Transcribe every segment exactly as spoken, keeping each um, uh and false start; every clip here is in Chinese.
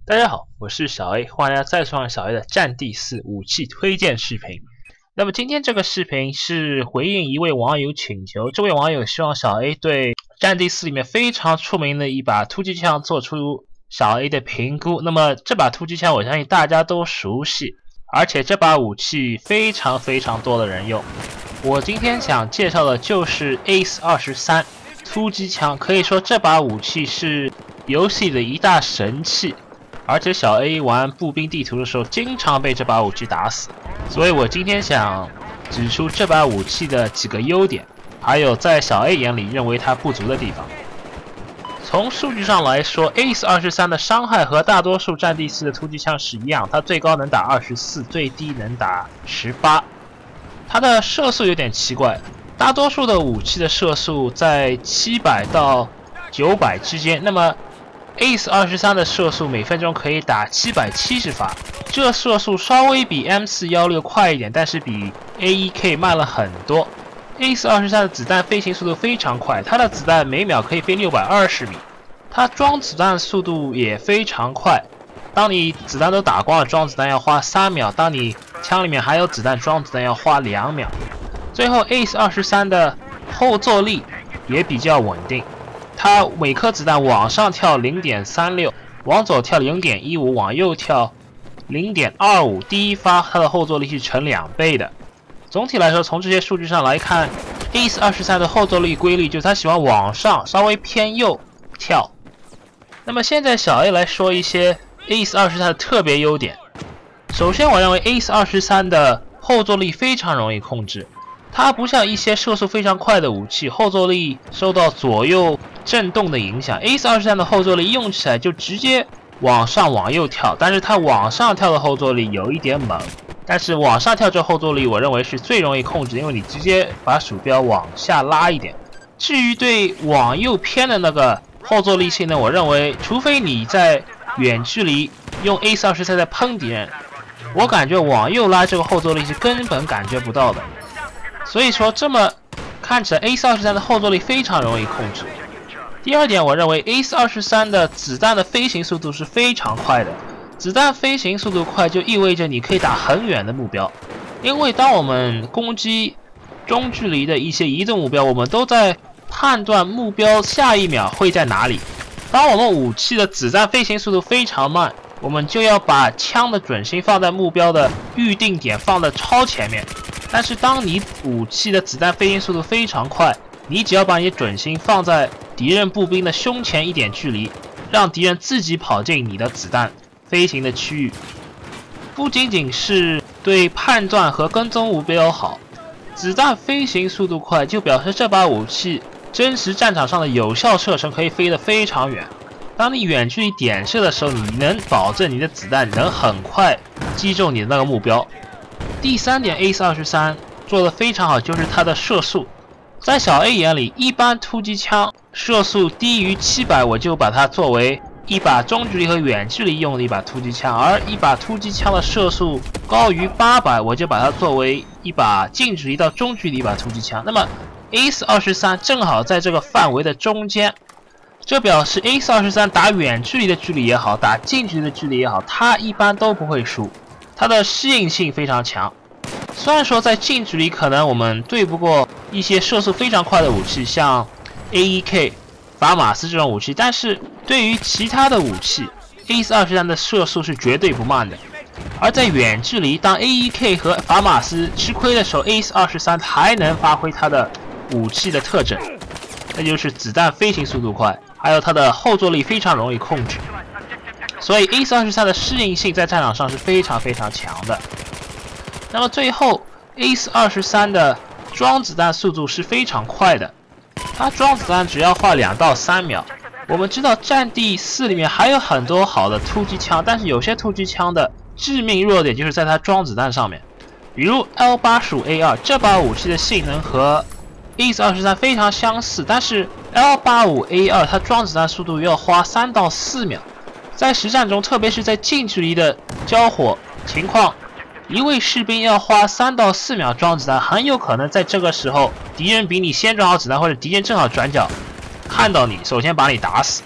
大家好，我是小 A， 欢迎大家再次收看小 A 的战地四武器推荐视频。那么今天这个视频是回应一位网友请求，这位网友希望小 A 对战地四里面非常出名的一把突击枪做出小 A 的评估。那么这把突击枪我相信大家都熟悉，而且这把武器非常非常多的人用。我今天想介绍的就是 A C E 二十三 突击枪，可以说这把武器是游戏的一大神器。而且小 A 玩步兵地图的时候经常被这把武器打死，所以我今天想指出这把武器的几个优点，还有在小 A 眼里认为它不足的地方。从数据上来说 ，A C E 二十三 的伤害和大多数战地四的突击枪是一样，它最高能打二十四，最低能打十八。它的射速有点奇怪，大多数的武器的射速在七百到九百之间，那么A C E 二十三 的射速每分钟可以打七百七十发，这射速稍微比 M 四一六 快一点，但是比 A E K 慢了很多。A C E 二十三 的子弹飞行速度非常快，它的子弹每秒可以飞六百二十米，它装子弹速度也非常快。当你子弹都打光了，装子弹要花三秒；当你枪里面还有子弹，装子弹要花两秒。最后 A C E 二十三 的后坐力也比较稳定。它每颗子弹往上跳 零点三六， 往左跳 零点一五， 往右跳 零点二五， 第一发它的后坐力是成两倍的。总体来说，从这些数据上来看 A C E 二十三 的后坐力规律就是它喜欢往上稍微偏右跳。那么现在小 A 来说一些 A C E 二十三 的特别优点。首先我认为 A C E 二十三 的后坐力非常容易控制，它不像一些射速非常快的武器，后坐力受到左右震动的影响。 A C E 二十三 的后坐力用起来就直接往上往右跳，但是它往上跳的后坐力有一点猛，但是往上跳这后坐力我认为是最容易控制，因为你直接把鼠标往下拉一点。至于对往右偏的那个后坐力性呢，我认为除非你在远距离用 A C E 二十三 在喷敌人，我感觉往右拉这个后坐力是根本感觉不到的。所以说这么看起来 A C E 二十三 的后坐力非常容易控制。第二点，我认为 A C E 二十三 的子弹的飞行速度是非常快的。子弹飞行速度快就意味着你可以打很远的目标，因为当我们攻击中距离的一些移动目标，我们都在判断目标下一秒会在哪里。当我们武器的子弹飞行速度非常慢，我们就要把枪的准心放在目标的预定点，放在超前面。但是当你武器的子弹飞行速度非常快，你只要把你的准心放在敌人步兵的胸前一点距离，让敌人自己跑进你的子弹飞行的区域，不仅仅是对判断和跟踪目标好，子弹飞行速度快就表示这把武器真实战场上的有效射程可以飞得非常远。当你远距离点射的时候，你能保证你的子弹能很快击中你的那个目标。第三点 A C E 二十三 做得非常好，就是它的射速。在小 A 眼里，一般突击枪射速低于七百，我就把它作为一把中距离和远距离用的一把突击枪，而一把突击枪的射速高于八百，我就把它作为一把近距离到中距离一把突击枪。那么 A C E 二十三 正好在这个范围的中间，这表示 A C E 二十三 打远距离的距离也好，打近距离的距离也好，它一般都不会输，它的适应性非常强。虽然说在近距离可能我们对不过一些射速非常快的武器，像 A E K、法马斯这种武器，但是对于其他的武器 A C E 二十三 的射速是绝对不慢的。而在远距离，当 A E K 和法马斯吃亏的时候， A C E 二十三 还能发挥它的武器的特征，那就是子弹飞行速度快，还有它的后坐力非常容易控制。所以 A C E 二十三 的适应性在战场上是非常非常强的。那么最后 A C E 二十三 的装子弹速度是非常快的，它装子弹只要花两到三秒。我们知道战地四里面还有很多好的突击枪，但是有些突击枪的致命弱点就是在它装子弹上面。比如 L 八十五 A 二 这把武器的性能和 A C E 二十三 非常相似，但是 L 八十五 A 二 它装子弹速度要花三到四秒。在实战中，特别是在近距离的交火情况，一位士兵要花三到四秒装子弹，很有可能在这个时候敌人比你先装好子弹，或者敌人正好转角看到你，首先把你打死。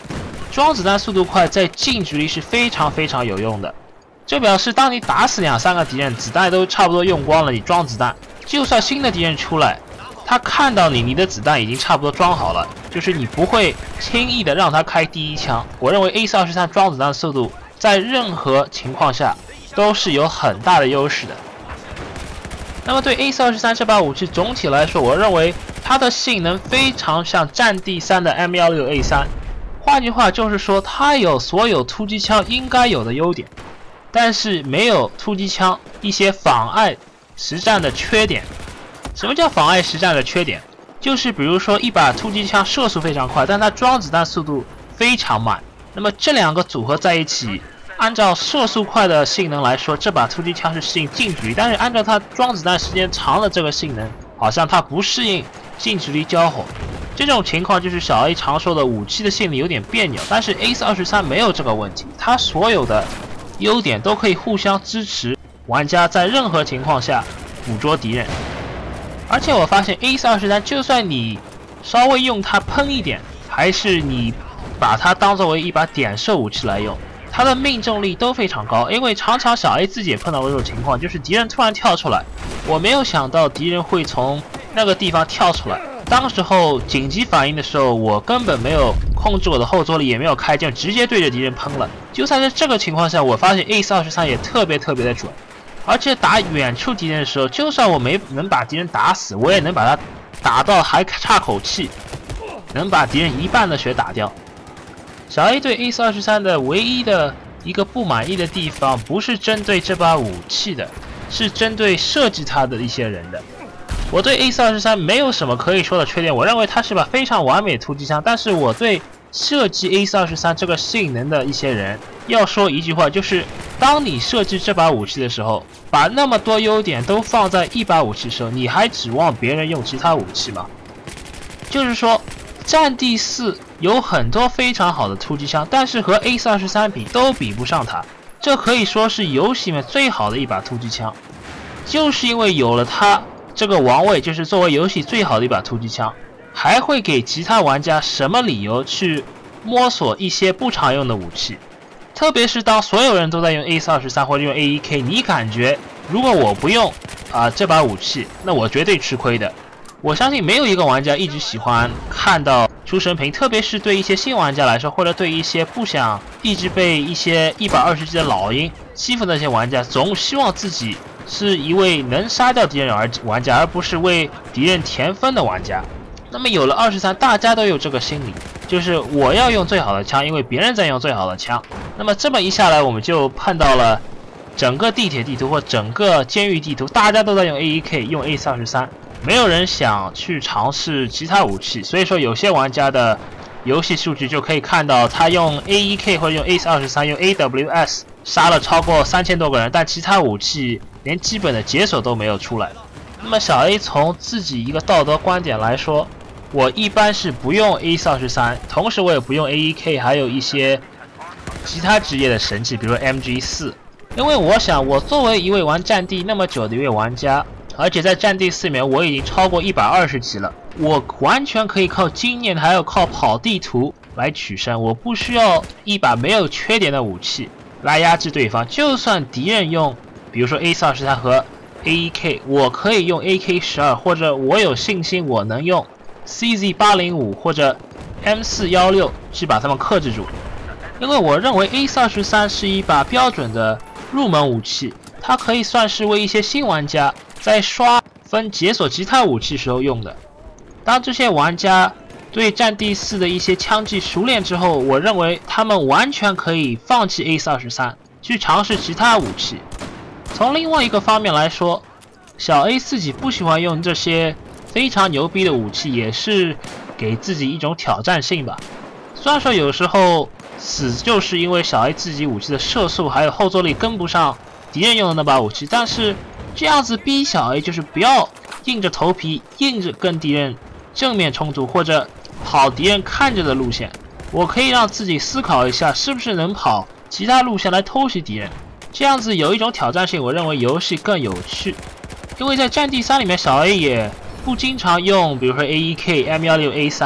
装子弹速度快，在近距离是非常非常有用的。这表示当你打死两三个敌人，子弹都差不多用光了，你装子弹，就算新的敌人出来，他看到你，你的子弹已经差不多装好了，就是你不会轻易的让他开第一枪。我认为 A 四二三装子弹速度在任何情况下都是有很大的优势的。那么对 A 四二三这把武器总体来说，我认为它的性能非常像战地三的 M 一六 A 三，换句话就是说，它有所有突击枪应该有的优点，但是没有突击枪一些妨碍实战的缺点。什么叫妨碍实战的缺点？就是比如说一把突击枪射速非常快，但它装子弹速度非常慢。那么这两个组合在一起，按照射速快的性能来说，这把突击枪是适应近距离，但是按照它装子弹时间长的这个性能，好像它不适应近距离交火。这种情况就是小 A 常说的武器的性能有点别扭，但是 A 四二三没有这个问题，它所有的优点都可以互相支持玩家在任何情况下捕捉敌人。而且我发现 A 四二三就算你稍微用它喷一点，还是你把它当作为一把点射武器来用，它的命中率都非常高。因为常常小 A 自己也碰到过这种情况，就是敌人突然跳出来，我没有想到敌人会从那个地方跳出来，当时候紧急反应的时候，我根本没有控制我的后坐力，也没有开剑，直接对着敌人喷了。就算在这个情况下，我发现 A 四二三也特别特别的准。而且打远处敌人的时候，就算我没能把敌人打死，我也能把他打到还差口气，能把敌人一半的血打掉。小 A 对 A 四二三的唯一的一个不满意的地方，不是针对这把武器的，是针对设计它的一些人的。我对 A 四二三没有什么可以说的缺点，我认为它是把非常完美的突击枪，但是我对设计 A 四二三这个性能的一些人要说一句话，就是当你设计这把武器的时候，把那么多优点都放在一把武器的时候，你还指望别人用其他武器吗？就是说战地四有很多非常好的突击枪，但是和 A 四二三比都比不上它，这可以说是游戏里面最好的一把突击枪。就是因为有了它这个王位，就是作为游戏最好的一把突击枪，还会给其他玩家什么理由去摸索一些不常用的武器？特别是当所有人都在用 A 四二三或者用 A 一 K， 你感觉如果我不用啊、呃、这把武器，那我绝对吃亏的。我相信没有一个玩家一直喜欢看到出神屏，特别是对一些新玩家来说，或者对一些不想一直被一些一百二十级的老鹰欺负的那些玩家，总希望自己是一位能杀掉敌人而玩家，而不是为敌人填分的玩家。那么有了二十三，大家都有这个心理，就是我要用最好的枪，因为别人在用最好的枪。那么这么一下来，我们就碰到了整个地铁地图或整个监狱地图，大家都在用 A 一 K， 用 A 四二三，没有人想去尝试其他武器。所以说有些玩家的游戏数据就可以看到，他用 A 一 K 或者用 A 四二三，用 A W S 杀了超过三千多个人，但其他武器连基本的解锁都没有出来。那么小 A 从自己一个道德观点来说，我一般是不用 A 四二三，同时我也不用 A 一 K， 还有一些其他职业的神器，比如说 M G 四， 因为我想我作为一位玩战地那么久的一位玩家，而且在战地四里面我已经超过一百二十级了，我完全可以靠经验还有靠跑地图来取胜，我不需要一把没有缺点的武器来压制对方。就算敌人用比如说 A 四二三和 A 一 K， 我可以用 A K 十二， 或者我有信心我能用 C Z 八零五 或者 M 四一六去把他们克制住。因为我认为 A 四二三是一把标准的入门武器，它可以算是为一些新玩家在刷分解锁其他武器时候用的。当这些玩家对战地四的一些枪技熟练之后，我认为他们完全可以放弃 A 四二三，去尝试其他武器。从另外一个方面来说，小 A 自己不喜欢用这些非常牛逼的武器，也是给自己一种挑战性吧。虽然说有时候死就是因为小 A 自己武器的射速还有后坐力跟不上敌人用的那把武器，但是这样子逼小 A 就是不要硬着头皮硬着跟敌人正面冲突，或者跑敌人看着的路线。我可以让自己思考一下是不是能跑其他路线来偷袭敌人，这样子有一种挑战性，我认为游戏更有趣。因为在战地三里面，小 A 也不经常用比如说 A 一 K、M 一六 A 三，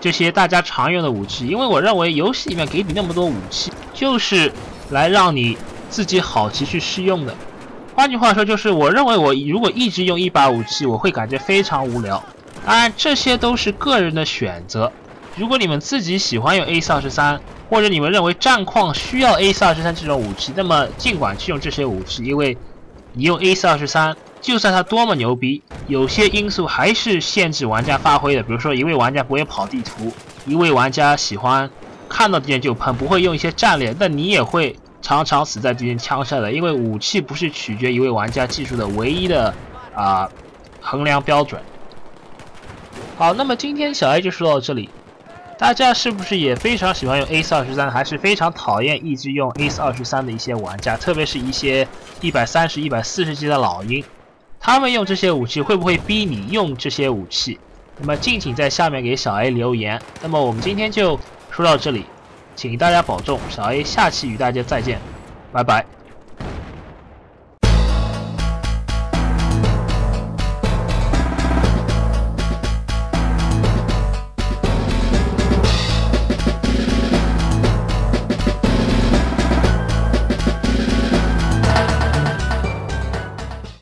这些大家常用的武器，因为我认为游戏里面给你那么多武器，就是来让你自己好奇去试用的。换句话说，就是我认为我如果一直用一把武器，我会感觉非常无聊。当然，这些都是个人的选择。如果你们自己喜欢用 A 四二三，或者你们认为战况需要 A 四二三这种武器，那么尽管去用这些武器，因为你用 A 四二三，就算它多么牛逼，有些因素还是限制玩家发挥的。比如说，一位玩家不会跑地图，一位玩家喜欢看到敌人就喷，不会用一些战略，那你也会常常死在敌人枪下的。因为武器不是取决一位玩家技术的唯一的啊、呃、衡量标准。好，那么今天小 A 就说到这里。大家是不是也非常喜欢用 A 四二三，还是非常讨厌一直用 A 四二三的一些玩家，特别是一些一百三十、一百四十级的老鹰，他们用这些武器会不会逼你用这些武器？那么敬请在下面给小 A 留言。那么我们今天就说到这里，请大家保重，小 A 下期与大家再见，拜拜。